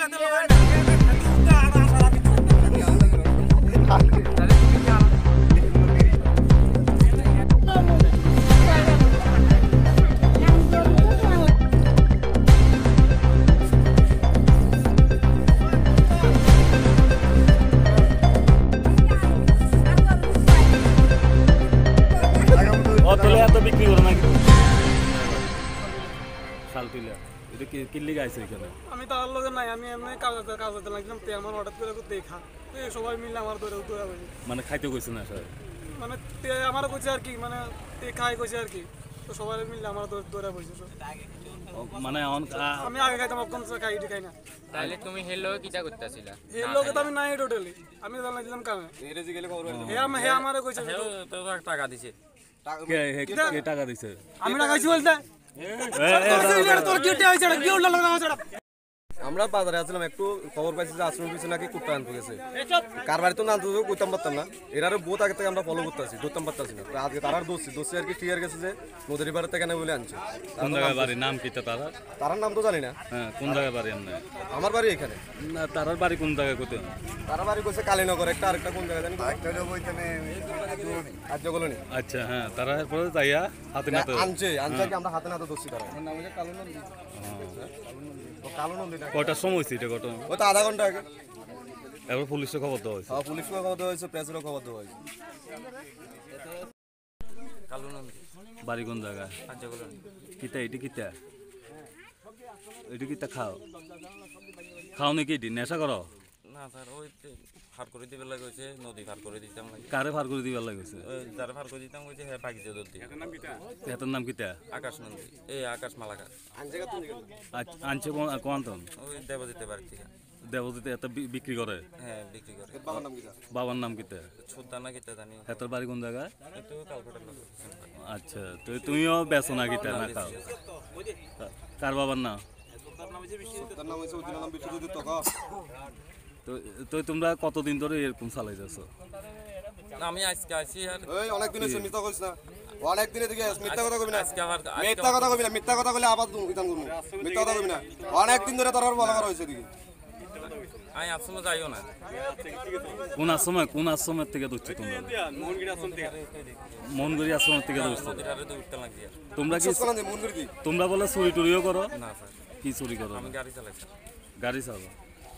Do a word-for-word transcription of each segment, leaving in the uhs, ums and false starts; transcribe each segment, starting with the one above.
বিক্রি করো নাকি শালটিলা এটা কি কিল্লি গাইছে এখানে আমি তার লগে নাই আমি এমনি কাগজ কাগজ লাগলাম তে আমার হঠাৎ করে দেখা তো সবাই মিলে আমার ধরে ধরে বসে মানে খাইতে কইছ না স্যার মানে তে আমার কইছে আর কি মানে তে খাই কইছে আর কি তো সবাই মিলে আমার ধরে ধরে বসে মানে আমি আগে খাইতাম কম সে খাই খাই না তাহলে তুমি হেলো কিটা করতেছিলা হেলো তো আমি নাই টোটালি আমি জানা দিলাম কামে এরেজি গেলে খবর হইলো হে আমি হে আমারে কইছে তো টাকা দিছে কে কে টাকা দিছে আমি টাকাইছি বলতে তোর কি উঠে আইছে কি উঠলা লাগা আমরা বাজারে আসলাম একটু খবর পাইছি যে আশ্রম পিছনে নাকি কুত্তা আনতে গেছে কার বাড়ি তো না আনতে কইতাম পারতাম না এরারও বহুত আগে থেকে আমরা ফলো করতেছি ধরতাম পারতাছি না তো আজকে তারার দোষী দোষী আর কি ক্লিয়ার গেছে যে নদীর বাড়ি থেকে বলে আনছে কোন জায়গায় বাড়ি নাম কি তারা তারার নাম তো জানি না হ্যাঁ কোন জায়গায় বাড়ি এমনি আমার বাড়ি এখানে না তারার বাড়ি কোন জায়গায় কোতে তারা বাড়ি কইছে কালীনগর একটা আরেকটা কোন জায়গায় জানি একটা হলো ওইখানে আজ্য কলোনি আচ্ছা হ্যাঁ তারা পরে যাইয়া হাতে নাতে আনছে আনছে কি আমরা হাতে নাতে দোষী তারা নাম হচ্ছে কালো নন্দী ও কালো নন্দী কয়টার সময় হইছে এটা ঘটনা ও তো আধা ঘন্টা আগে এবার পুলিশে খবর দেওয়া হয়েছে হ্যাঁ পুলিশকে খবর দেওয়া হয়েছে প্রেসেরও খবর দেওয়া হয়েছে কালো নন্দী বাড়ি কোন জায়গায় আচ্ছা কলোনি কিতা এটি কিতা এটি কিতা খাও খাও নাকি এটি নেশা করো না স্যার ওই ফার করে দিবে লাগে হইছে নদী ফার করে দিতাম লাগে কারে ফার করে দিবার লাগছে ওই যারা ফার করে দিতাম হইছে হ্যাঁ পাকিছে দর্দি এটার নাম কিতা আকাশ নন্দী এই আকাশ মালাকার আনছে কত আনছে কোয়ান্তন ওই দেবজিতে বাড়ি থেকে দেবজিতে এত বিক্রি করে হ্যাঁ বিক্রি করে বাবার নাম কি বাবার নাম কিতা সুদ্দা না কিতা জানি হেতর বাড়ি কোন জায়গায় একটু কালকাটার লোক আচ্ছা তো তুমিও বেছো না কিতা না খাও কার বাবার নাম তার নাম হচ্ছে ওই নাম বিশ্বজিৎ টাকা তো তো তোমরা কতদিন ধরে এরকম চালাই যাচ্ছ আমি আজকে আসি আর ওই অনেক দিন হচ্ছে মিথ্যা কইছ না অনেক দিনে থেকে মিথ্যা কথা কইবি না আজকে আবার মিথ্যা কথা কইবি না মিথ্যা কথা কইলে আবার তুমি ইতান করবি মিথ্যা কথা কইবি না অনেক দিন ধরে তোর বলা করা হইছে দিকে আমি আশ্রমে যাইও না কোন আশ্রমে কোন আশ্রমের থেকে ধরছো তোমরা মনগড়ি আশ্রমের থেকে ধরছো উঠতে লাগছি তোমরা কি কোন মন করে কি তোমরা বলে চুরি টুরিও করো না স্যার কি চুরি করো আমি গাড়ি চালাইছি গাড়ি চালো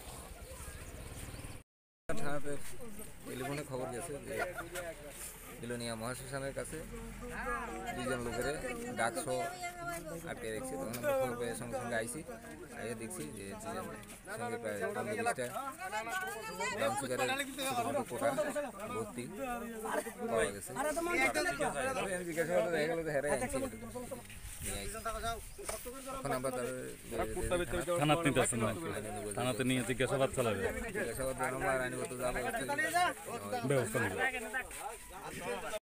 থানাতে টেলিফোনে খবর গেছে যে বিলোনিয়া মহাশ্মশানের কাছে দুইজন লোকের ডাকশো আটকে রেখেছে তখন আমরা খবর পেয়ে সঙ্গে সঙ্গে আইসি আইয়ে দেখছি যে সঙ্গে প্রায় পনেরো বিশটা ব্রাউন সুগারের ছোটো ছোটো কোটা ভর্তি পাওয়া গেছে জিজ্ঞাসাবাদ দেখা গেল হেরাই আনছি এখন আমরা তার থানাতে নিতে আসেন থানাতে নিয়ে জিজ্ঞাসাবাদ চালাবে জিজ্ঞাসাবাদ আমরা আইনগত যা ব্যবস্থা নেবে